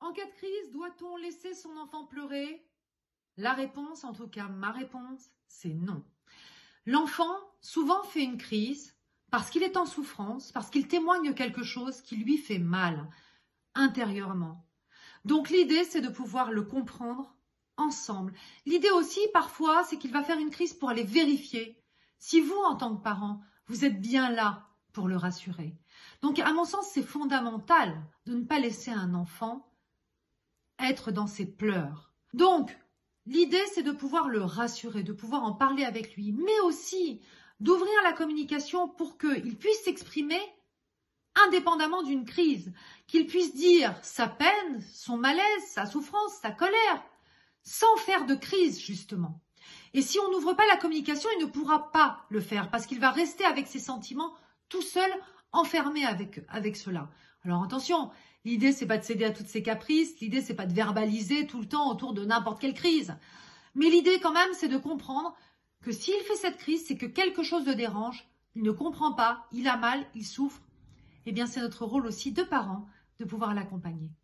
En cas de crise, doit-on laisser son enfant pleurer? La réponse, en tout cas ma réponse, c'est non. L'enfant, souvent, fait une crise parce qu'il est en souffrance, parce qu'il témoigne quelque chose qui lui fait mal, intérieurement. Donc l'idée, c'est de pouvoir le comprendre ensemble. L'idée aussi, parfois, c'est qu'il va faire une crise pour aller vérifier si vous, en tant que parent, vous êtes bien là pour le rassurer. Donc, à mon sens, c'est fondamental de ne pas laisser un enfant être dans ses pleurs. Donc, l'idée, c'est de pouvoir le rassurer, de pouvoir en parler avec lui, mais aussi d'ouvrir la communication pour qu'il puisse s'exprimer indépendamment d'une crise, qu'il puisse dire sa peine, son malaise, sa souffrance, sa colère, sans faire de crise, justement. Et si on n'ouvre pas la communication, il ne pourra pas le faire, parce qu'il va rester avec ses sentiments tout seul, enfermé avec cela. Alors attention, l'idée, c'est pas de céder à toutes ses caprices, l'idée, c'est pas de verbaliser tout le temps autour de n'importe quelle crise. Mais l'idée, quand même, c'est de comprendre que s'il fait cette crise, c'est que quelque chose le dérange, il ne comprend pas, il a mal, il souffre. Eh bien, c'est notre rôle aussi de parents de pouvoir l'accompagner.